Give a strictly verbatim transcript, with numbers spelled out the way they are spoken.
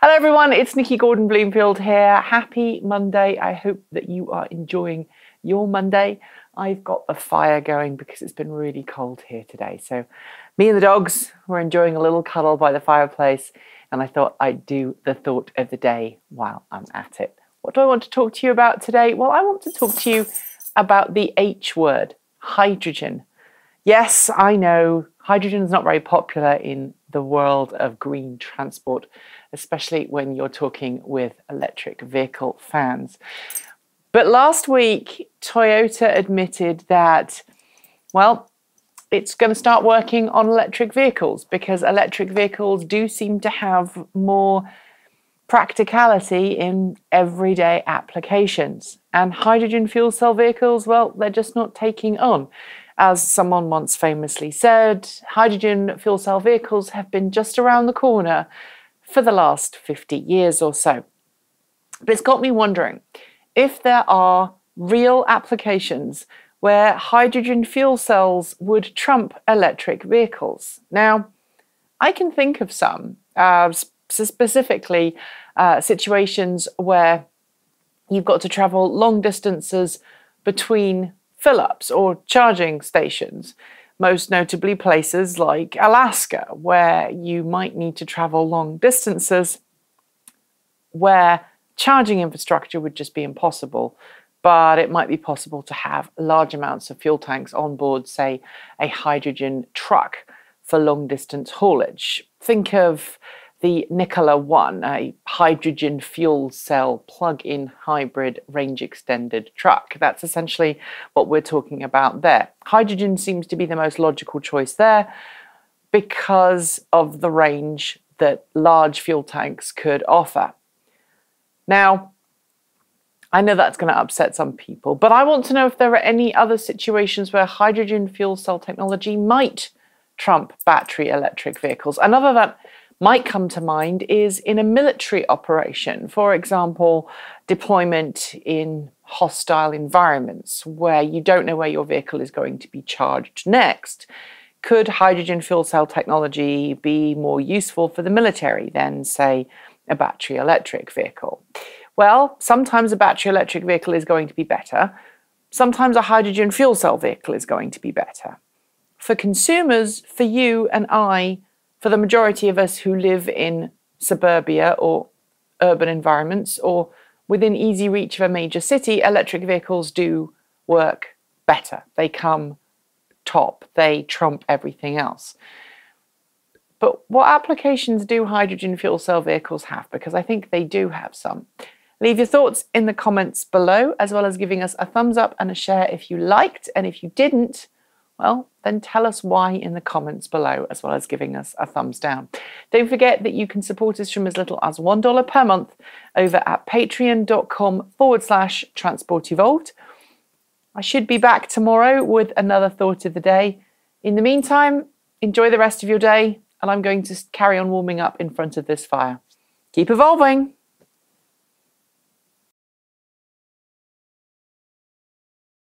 Hello everyone, it's Nikki Gordon-Bloomfield here. Happy Monday. I hope that you are enjoying your Monday. I've got the fire going because it's been really cold here today. So me and the dogs were enjoying a little cuddle by the fireplace, and I thought I'd do the thought of the day while I'm at it. What do I want to talk to you about today? Well, I want to talk to you about the H word, hydrogen. Yes, I know hydrogen is not very popular in the world of green transport, especially when you're talking with electric vehicle fans. But last week, Toyota admitted that, well, it's going to start working on electric vehicles because electric vehicles do seem to have more practicality in everyday applications. And hydrogen fuel cell vehicles, well, they're just not taking on. As someone once famously said, hydrogen fuel cell vehicles have been just around the corner for the last fifty years or so. But it's got me wondering if there are real applications where hydrogen fuel cells would trump electric vehicles. Now, I can think of some, uh, specifically uh, situations where you've got to travel long distances between fill-ups or charging stations, most notably places like Alaska, where you might need to travel long distances where charging infrastructure would just be impossible, but it might be possible to have large amounts of fuel tanks on board, say, a hydrogen truck for long distance haulage. Think of the Nikola One, a hydrogen fuel cell plug-in hybrid range extended truck. That's essentially what we're talking about there. Hydrogen seems to be the most logical choice there because of the range that large fuel tanks could offer. Now, I know that's going to upset some people, but I want to know if there are any other situations where hydrogen fuel cell technology might trump battery electric vehicles. Another that might come to mind is in a military operation, for example, deployment in hostile environments where you don't know where your vehicle is going to be charged next. Could hydrogen fuel cell technology be more useful for the military than, say, a battery electric vehicle? Well, sometimes a battery electric vehicle is going to be better. Sometimes a hydrogen fuel cell vehicle is going to be better. For consumers, for you and I, for the majority of us who live in suburbia or urban environments or within easy reach of a major city, electric vehicles do work better. They come top. They trump everything else. But what applications do hydrogen fuel cell vehicles have? Because I think they do have some. Leave your thoughts in the comments below, as well as giving us a thumbs up and a share if you liked. And if you didn't, well, then tell us why in the comments below, as well as giving us a thumbs down. Don't forget that you can support us from as little as one dollar per month over at patreon.com forward slash transport evolved. I should be back tomorrow with another thought of the day. In the meantime, enjoy the rest of your day, and I'm going to carry on warming up in front of this fire. Keep evolving.